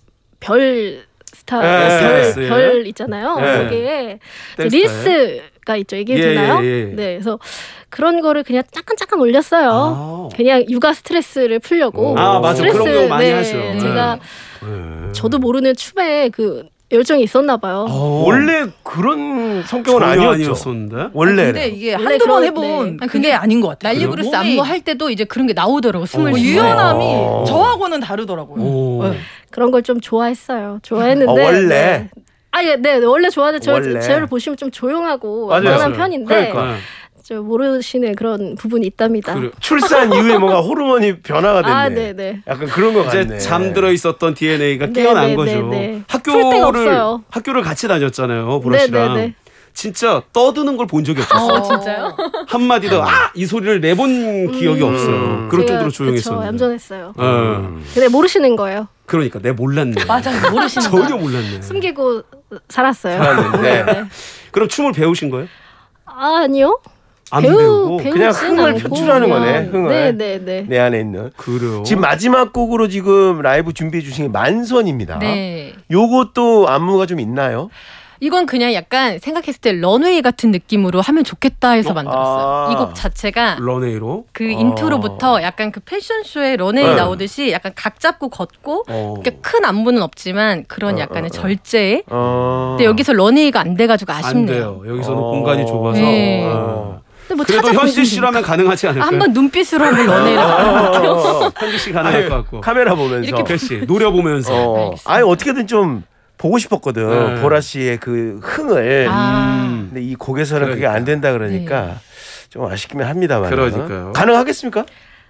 별 스타 예, 별, 스타일스. 별 있잖아요. 예. 거기에 댄스 릴스가 있죠. 이게 예, 되나요? 예, 예. 네, 그래서 그런 거를 그냥 잠깐 잠깐 올렸어요. 아. 그냥 육아 스트레스를 풀려고. 아, 맞아. 스트레스, 그런 거 많이 네, 하죠. 제가 네. 저도 모르는 춤에 그 열정이 있었나 봐요. 어. 원래 그런 성격은 전혀 아니었죠. 아니었었는데. 원래. 근데 이게 원래 한두 번 그런- 해본 네. 그게 아닌 것 같아요. 난리브루스 몸이 안무 할 때도 이제 그런 게 나오더라고 숨을 뭐 쉬고. 유연함이 어. 저하고는 다르더라고요. 오. 네. 그런 걸 좀 좋아했어요. 좋아했는데. 어, 원래? 네. 아, 예, 네, 원래 좋아하는데 저, 원래. 저를 보시면 좀 조용하고 맞아요. 완전한 맞아요. 편인데 그러니까. 저 모르시는 그런 부분이 있답니다. 그래. 출산 이후에 뭔가 호르몬이 변화가 됐네. 아, 네, 네. 약간 그런 거 이제 같네. 잠들어 있었던 디엔에이가 네, 깨어난 네, 거죠. 네, 네. 풀 데가 학교를 없어요. 학교를 같이 다녔잖아요, 보라 네, 씨랑. 네, 네. 진짜 떠드는 걸 본 적이 없었어요. 어 진짜요? 한 마디도 아! 이 소리를 내본 기억이 음. 없어요. 그럴 제가 정도로 그쵸, 조용했었는데. 얌전했어요. 어. 근데 모르시는 거예요. 그러니까 내 몰랐네. 맞아요. 모르시는 거. 전혀 몰랐네. 숨기고 살았어요. 살았는데. 네. 그럼 춤을 배우신 거예요? 아, 아니요. 안 배우 배우고 배우진 그냥 흥을 않고 표출하는 그냥- 거네, 흥을. 네, 네, 네. 내 안에 있는. 그래요. 지금 마지막 곡으로 지금 라이브 준비해 주신 게 만선입니다. 네. 요것도 안무가 좀 있나요? 이건 그냥 약간 생각했을 때 런웨이 같은 느낌으로 하면 좋겠다 해서 어? 만들었어요. 아. 이 곡 자체가 런웨이로. 그 어. 인트로부터 약간 그 패션쇼에 런웨이 네. 나오듯이 약간 각 잡고 걷고 어. 이렇게 큰 안무는 없지만 그런 어, 약간의 어, 어. 절제에 어. 근데 여기서 런웨이가 안 돼가지고 안 아쉽네요. 돼요. 여기서는 어. 공간이 좁아서. 네. 어. 근데 뭐 그래도 찾아보시면 현지 씨라면 가능하지 않을까요? 한번 눈빛으로 한번 런웨이를 해볼게요. 어. 현지 씨 가능할 것 같고. 카메라 보면서. 이렇게 씨 노려보면서. 어. 아니 어떻게든 좀 보고 싶었거든. 네. 보라 씨의 그 흥을. 아. 음. 근데 이 곡에서는 그게 안 된다 그러니까 좀 아쉽긴 합니다만. 그러니까요. 가능하겠습니까?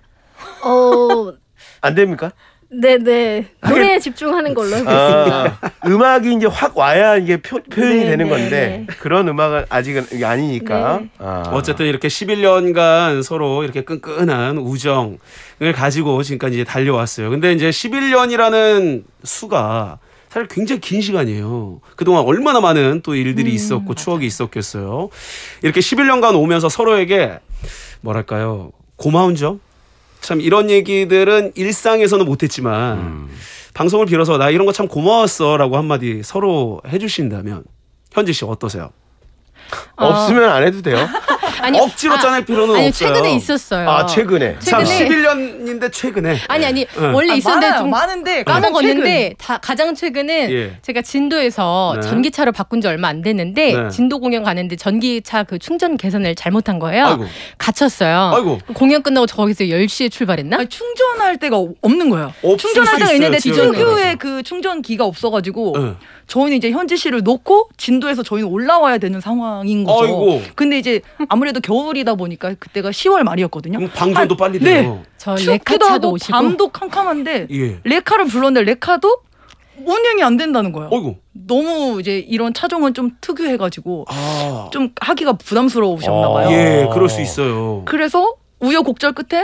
어, 안 됩니까? 네, 네. 노래에 집중하는 걸로 하겠습니다. 아, 음악이 이제 확 와야 이게 표, 표현이 네, 되는 네, 건데 그런 음악은 아직은 이게 아니니까. 네. 아. 어쨌든 이렇게 십일 년간 서로 이렇게 끈끈한 우정을 가지고 지금까지 이제 달려왔어요. 근데 이제 십일 년이라는 수가 사실 굉장히 긴 시간이에요. 그동안 얼마나 많은 또 일들이 음, 있었고 맞아요. 추억이 있었겠어요. 이렇게 십일 년간 오면서 서로에게 뭐랄까요? 고마운 점? 참 이런 얘기들은 일상에서는 못했지만 음. 방송을 빌어서 나 이런 거 참 고마웠어 라고 한마디 서로 해주신다면 현지 씨 어떠세요? 어. 없으면 안 해도 돼요. 아니, 억지로 짜낼 필요는 아니, 없어요. 최근에 있었어요. 아 최근에. 참 최근에- 십일 년인데 최근에. 아니 아니 응. 원래 아, 있었는데 많아요. 좀 많은데 가장 까먹었는데 다 가장 최근은 예. 제가 진도에서 네. 전기차로 바꾼 지 얼마 안 됐는데 네. 진도 공연 가는데 전기차 그 충전 개선을 잘못한 거예요. 아이고. 갇혔어요. 아이고. 공연 끝나고 저 거기서 열 시에 출발했나? 아니, 충전할 데가 없는 거예요. 없을 충전할 수 데가 있어요, 있는데 지역에 특유의 따라서. 그 충전기가 없어가지고 네. 저희는 이제 현지 씨를 놓고 진도에서 저희는 올라와야 되는 상황인 거죠. 아이고. 근데 이제 아무래도 겨울이다 보니까 그때가 시월 말이었거든요. 그럼 방전도 빨리 네. 돼요. 저 춥기도 레카차도 하고 오시고 밤도 캄캄한데 예. 레카를 불렀는데 레카도 운행이 안 된다는 거예요. 어이구. 너무 이제 이런 차종은 좀 특유해가지고 아. 좀 하기가 부담스러우셨나 봐요. 어. 예, 그럴 수 있어요. 그래서 우여곡절 끝에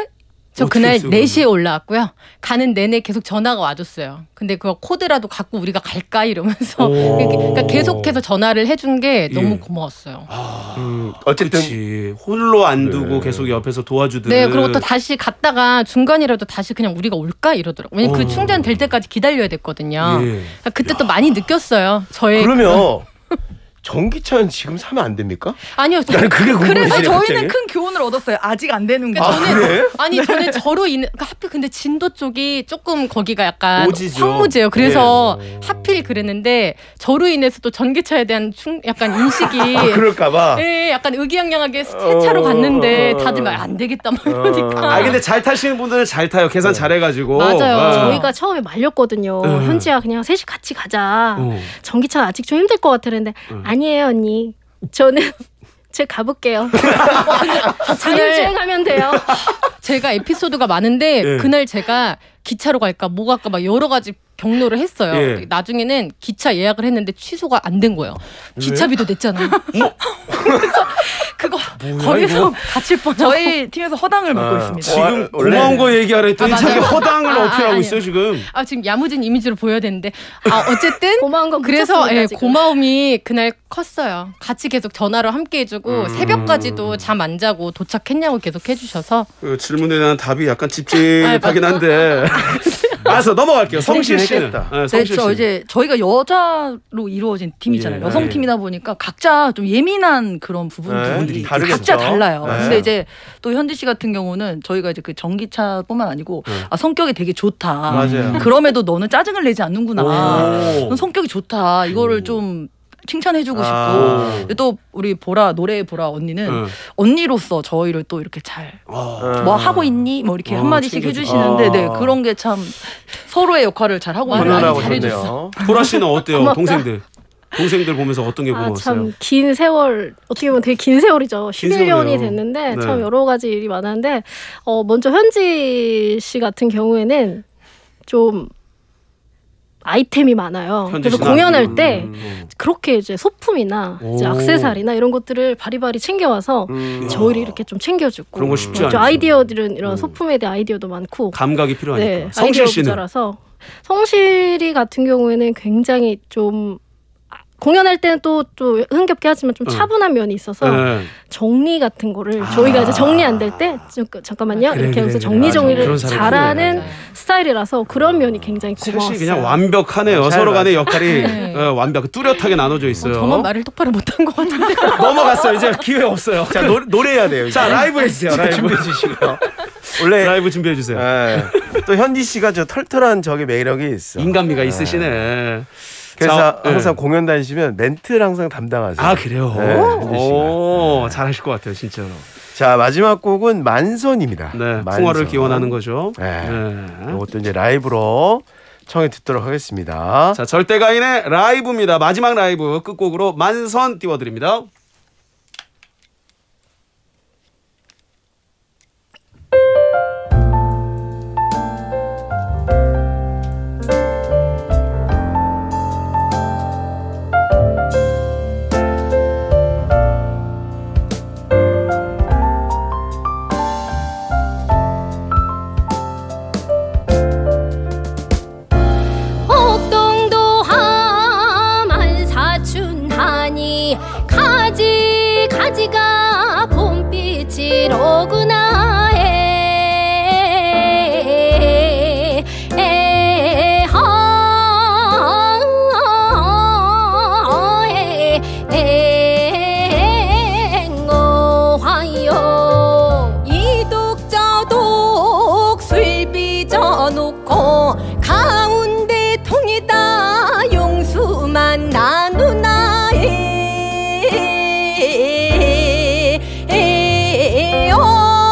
저 어떻게 그날 했어요, 네 시에 올라왔고요. 가는 내내 계속 전화가 와줬어요. 근데 그거 코드라도 갖고 우리가 갈까 이러면서 그러니까 계속해서 전화를 해준 게 너무 예. 고마웠어요. 아, 음, 어쨌든 그치. 홀로 안 두고 네. 계속 옆에서 도와주듯. 네, 그리고 또 다시 갔다가 중간이라도 다시 그냥 우리가 올까 이러더라고요. 왜냐면 어. 그 충전 될 때까지 기다려야 됐거든요. 예. 그러니까 그때 또 많이 느꼈어요. 저의 그러면 전기차는 지금 사면 안 됩니까? 아니요. 나는 그게 궁금해. 그래서 갑자기. 저희는 큰 교훈을 얻었어요. 아직 안 되는구나. 그러니까 저는 그래? 아니 저는 저로 인해 그러니까 하필 근데 진도 쪽이 조금 거기가 약간 오지죠. 황무지예요. 그래서 예. 하필 그랬는데 저로 인해서 또 전기차에 대한 충 약간 인식이 아, 그럴까봐. 예, 약간 의기양양하게 새 차로 어, 갔는데 어, 어. 다들 막 안 되겠다 막 이러니까. 아 근데 잘 타시는 분들은 잘 타요. 계산 잘해가지고. 맞아요. 아. 저희가 처음에 말렸거든요. 음. 현지야 그냥 셋이 같이 가자. 어. 전기차 아직 좀 힘들 것 같으는데 음. 아니에요 언니. 저는 제가 가볼게요. 자율주행하면 돼요. 제가 에피소드가 많은데 예. 그날 제가 기차로 갈까 뭐 갈까 막 여러 가지 경로를 했어요. 예. 나중에는 기차 예약을 했는데 취소가 안 된 거예요. 기차비도 냈잖아요. 그래서 그거 거기서 이거? 갇힐 뻔하고. 저희 팀에서 허당을 맡고 아. 있습니다. 지금 원래- 고마운 거 얘기하라 했더니 아, 자기 맞아요. 허당을 아, 어필하고 아, 있어요 지금. 아 지금 야무진 이미지로 보여야 되는데 아 어쨌든 고마운 건 그래서 묻혔습니다, 예, 지금. 고마움이 그날 컸어요. 같이 계속 전화로 함께 해주고 음. 새벽까지도 잠 안 자고 도착했냐고 계속 해주셔서 그 질문에 대한 답이 약간 찝찝하긴 한데. 알았어 넘어갈게요. 성실 씨는. 했겠다. 네, 네, 성실 저 씨. 이제 저희가 여자로 이루어진 팀이잖아요. 예. 여성팀이다 보니까 각자 좀 예민한 그런 부분들이 네, 다르겠죠. 각자 달라요. 네. 근데 이제 또 현지 씨 같은 경우는 저희가 이제 그 전기차뿐만 아니고 네. 아, 성격이 되게 좋다. 맞아요. 그럼에도 너는 짜증을 내지 않는구나. 오. 넌 성격이 좋다. 이거를 좀 칭찬해주고 아. 싶고 또 우리 보라 노래 보라 언니는 응. 언니로서 저희를 또 이렇게 잘 아. 뭐 하고 있니? 뭐 이렇게 아, 한마디씩 챙겨주고. 해주시는데 아. 네 그런 게 참 서로의 역할을 잘 하고 있는 것 훈훈하고 같아요. 좋네요. 보라 씨는 어때요? 고맙다. 동생들. 동생들 보면서 어떤 게 아, 고마웠어요? 참 긴 세월 어떻게 보면 되게 긴 세월이죠. 긴 십일 년이 세월이요. 됐는데 네. 참 여러 가지 일이 많았는데 어, 먼저 현지 씨 같은 경우에는 좀 아이템이 많아요. 현지 그래서 씨는 공연할 음, 때 음. 그렇게 이제 소품이나 이제 오. 액세서리나 이런 것들을 바리바리 챙겨와서 음. 저희를 이렇게 좀 챙겨주고 그런 거 쉽지 좀 않죠. 아이디어들은 이런 음. 소품에 대한 아이디어도 많고 감각이 필요하니까. 네, 성실 아이디어 씨는 부자라서 성실이 같은 경우에는 굉장히 좀 공연할 때는 또, 또 흥겹게 하지만 좀 응. 차분한 면이 있어서 네. 정리 같은 거를 저희가 이제 정리 안 될 때 잠깐만요 그래, 이렇게 그래, 하면서 그래. 정리 맞아. 정리를 그런 사람이 잘하는 필요해요. 스타일이라서 그런 면이 굉장히 고마웠어요. 셋이 그냥 완벽하네요. 잘 서로 간의 맞- 역할이 네. 어, 완벽 뚜렷하게 나눠져 있어요. 저만 말을 똑바로 못한 것 같은데. 넘어갔어요. 이제 기회 없어요. 자 노, 노래해야 돼요. 이제. 자 라이브 해주세요. 라이브 준비해 주시고요. 원래 라이브 준비해 주세요. 예, 또 현지 씨가 저 털털한 저기 매력이 있어. 인간미가 있으시네. 그래서 자, 항상 예. 공연 다니시면 멘트를 항상 담당하세요. 아 그래요? 네, 현지 씨가. 오 잘하실 것 같아요, 진짜로. 자 마지막 곡은 만선입니다. 네, 만선. 풍화를 기원하는 거죠. 네. 네. 이것도 이제 라이브로 청해 듣도록 하겠습니다. 자, 절대가인의 라이브입니다. 마지막 라이브 끝곡으로 만선 띄워드립니다. 옥동도 하만 사춘하니 가지 가지가 봄빛이로구나 에, 에, 하, 에, 에, 앵어화요 이독자 독술 빚어놓고 가운데 통에다 용수만 나누나 에, 에, 어,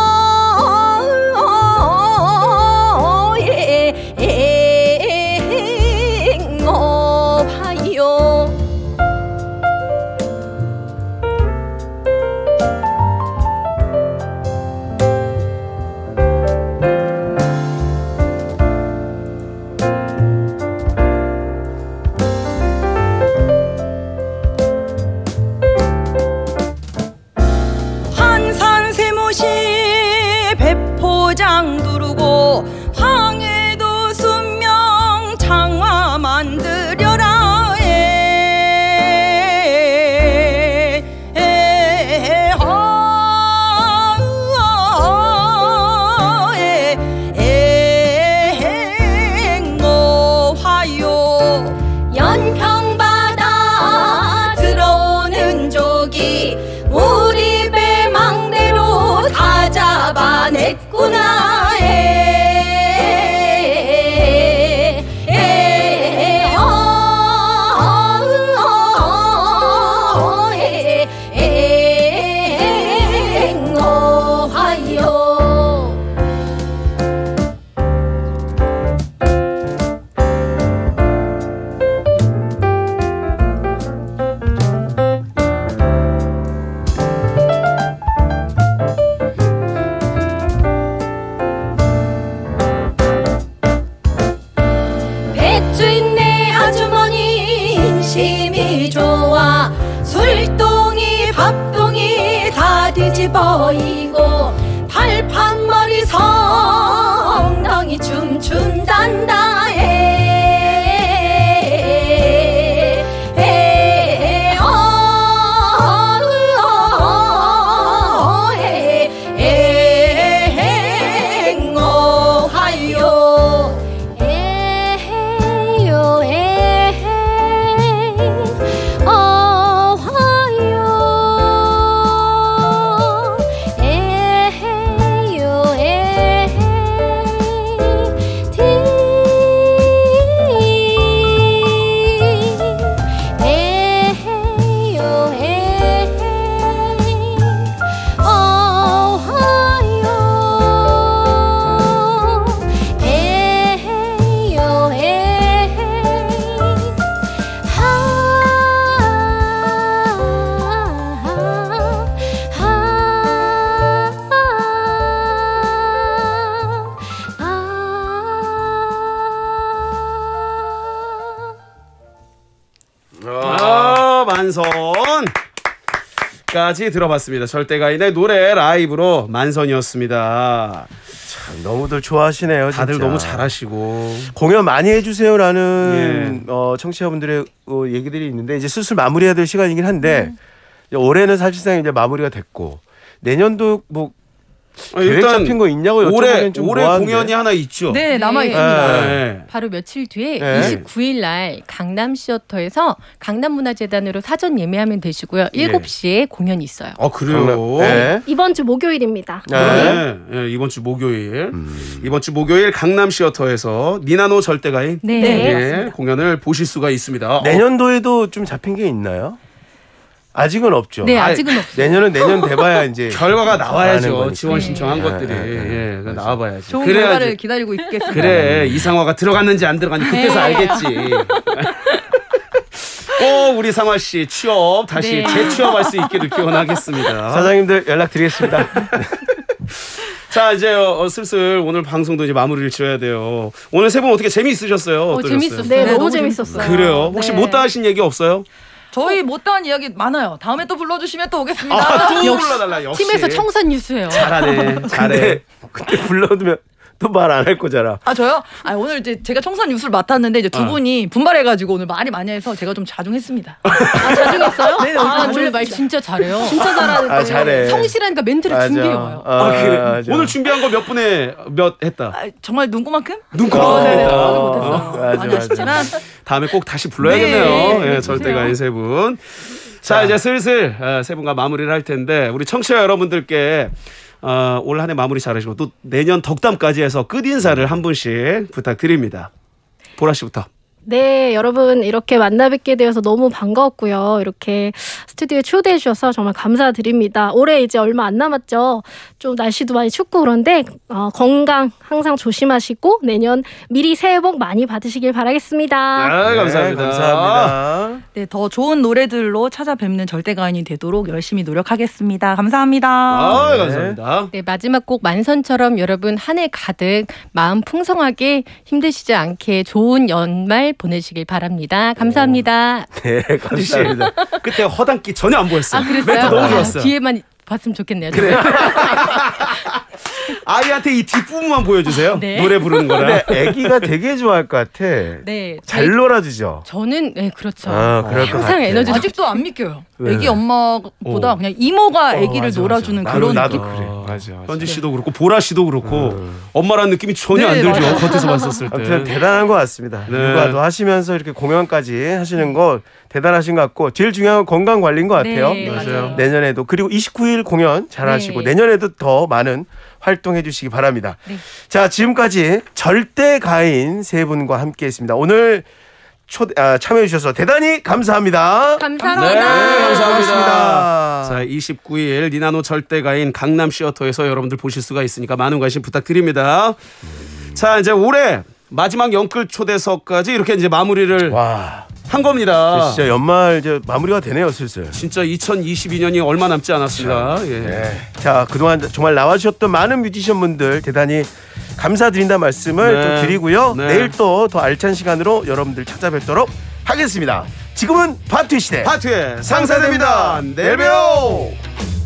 춤이 보이고 팔판머리 성덩이 춤춘단다 해, 해, 어, 어, 어, 해, 해, 앵어하요 에헤요 에헤 어화요 에헤요 에헤 디 에헤요 에헤 어화요 에헤요 에헤 아, 만선까지 들어봤습니다. 절대가인의 노래 라이브로 만선이었습니다. 너무들 좋아하시네요. 다들 진짜. 너무 잘하시고. 공연 많이 해주세요라는 어, 청취자분들의 어, 얘기들이 있는데 이제 슬슬 마무리해야 될 시간이긴 한데 이제 올해는 사실상 이제 마무리가 됐고 내년도 뭐 아, 계획 잡힌 거 있냐고 올해 여쭤보면 좀 올해 뭐하는데. 공연이 하나 있죠. 네, 남아 네. 있습니다. 네. 바로 며칠 뒤에 네. 이십구 일 날 강남 시어터에서 강남문화재단으로 사전 예매하면 되시고요. 일곱 시에 공연이 있어요. 아 그래요. 네. 이번 주 목요일입니다. 네. 네. 네, 이번 주 목요일 이번 주 목요일 강남 시어터에서 니나노 절대가인 네. 네, 공연을 보실 수가 있습니다. 내년도에도 좀 잡힌 게 있나요? 아직은 없죠. 네, 아이, 아직은 없어요. 내년은 내년 돼봐야 이제 결과가 하는 나와야죠. 거니까. 지원 신청한 네. 것들이 네, 네, 네. 예, 그거 나와봐야지. 좋은 그래야지. 결과를 기다리고 있겠습니다. 그래 이상화가 들어갔는지 안 들어갔는지 그때서 네. 알겠지. 꼭 우리 상화 씨 취업 다시 네. 재취업할 수 있기를 기원하겠습니다. 사장님들 연락드리겠습니다. 자 이제 어, 슬슬 오늘 방송도 이제 마무리를 지어야 돼요. 오늘 세 분 어떻게 재미있으셨어요? 어, 어떠셨어요? 재밌었어요. 네, 네, 너무 너무 재밌었어요. 그래요? 혹시 네. 못다 하신 얘기 없어요? 저희 못다한 이야기 많아요. 다음에 또 불러주시면 또 오겠습니다. 아, 또 역시 불러달라. 역시 팀에서 청산 유수예요. 잘하네. 잘해. 근데 그때 불러두면 또 말 안 할 거잖아. 아 저요? 아 오늘 이제 제가 청산 뉴스를 맡았는데 이제 두 어. 분이 분발해가지고 오늘 말이 많이 해서 제가 좀 자중했습니다. 아, 자중했어요? 네, 아, 오늘 오늘 말 진짜 잘해요. 진짜 잘하는데. 아 잘해. 성실하니까 멘트를 맞아. 준비해와요. 어, 아, 그래. 맞아. 오늘 준비한 거 몇 분에 몇 했다? 아, 정말 눈꼬만큼? 눈꼬만큼 어, 네네. 했다. 저는 어, 못했어요. 맞아, 많이 맞아. 아쉽지만 다음에 꼭 다시 불러야겠네요. 네, 예, 네, 절대가인 세 분. 자. 자 이제 슬슬 어, 세 분과 마무리를 할 텐데 우리 청취자 여러분들께 어, 올 한 해 마무리 잘하시고 또 내년 덕담까지 해서 끝 인사를 한 분씩 부탁드립니다. 보라 씨부터. 네, 여러분 이렇게 만나 뵙게 되어서 너무 반가웠고요. 이렇게 스튜디오에 초대해 주셔서 정말 감사드립니다. 올해 이제 얼마 안 남았죠. 좀 날씨도 많이 춥고 그런데 어, 건강 항상 조심하시고 내년 미리 새해 복 많이 받으시길 바라겠습니다. 아, 감사합니다. 네, 감사합니다. 네, 더 좋은 노래들로 찾아뵙는 절대가인이 되도록 열심히 노력하겠습니다. 감사합니다. 아, 네. 감사합니다. 네, 마지막 곡 만선처럼 여러분 한 해 가득 마음 풍성하게 힘드시지 않게 좋은 연말 보내시길 바랍니다. 감사합니다. 네, 감사합니다. 그때 허당기 전혀 안 보였어요. 아, 그랬어요? 멘트 너무 아, 좋았어요. 뒤에만 봤으면 좋겠네요. 그래. 아이한테 이 뒷부분만 보여주세요. 네. 노래 부르는 거라. 근데 아기가 되게 좋아할 것 같아. 네, 잘 저희- 저는 저는 네 그렇죠. 아, 그럴 것 항상 같아. 에너지 아직도 안 믿겨요. 왜? 애기 엄마보다 어. 그냥 이모가 어, 애기를 맞아, 놀아주는 맞아. 그런 나도, 느낌. 나도 그래. 맞아, 맞아. 현지 씨도 그렇고 보라 씨도 그렇고 음. 엄마라는 느낌이 전혀 네, 안 들죠. 맞아요. 겉에서 봤었을 때. 아무튼 대단한 것 같습니다. 네. 육아도 하시면서 이렇게 공연까지 하시는 거 대단하신 것 같고 제일 중요한 건 건강 관리인 것 같아요. 네, 맞아요. 내년에도 그리고 이십구 일 공연 잘 네. 하시고 내년에도 더 많은 활동해 주시기 바랍니다. 네. 자, 지금까지 절대 가인 세 분과 함께했습니다. 오늘 초, 아, 참여해 주셔서 대단히 감사합니다. 감사합니다. 네, 감사합니다. 고맙습니다. 자, 이십구 일 니나노 절대가인 강남 시어터에서 여러분들 보실 수가 있으니까 많은 관심 부탁드립니다. 자, 이제 올해 마지막 영끌 초대석까지 이렇게 이제 마무리를 와, 한 겁니다. 진짜 연말 이제 마무리가 되네요, 슬슬. 진짜 이천이십이 년이 얼마 남지 않았습니다. 예. 네. 자, 그동안 정말 나와주셨던 많은 뮤지션 분들 대단히 감사드린다는 말씀을 네. 또 드리고요. 네. 내일 또 더 알찬 시간으로 여러분들 찾아뵙도록 하겠습니다. 지금은 바투 시대. 파트의 상사됩니다. 내일 봬요.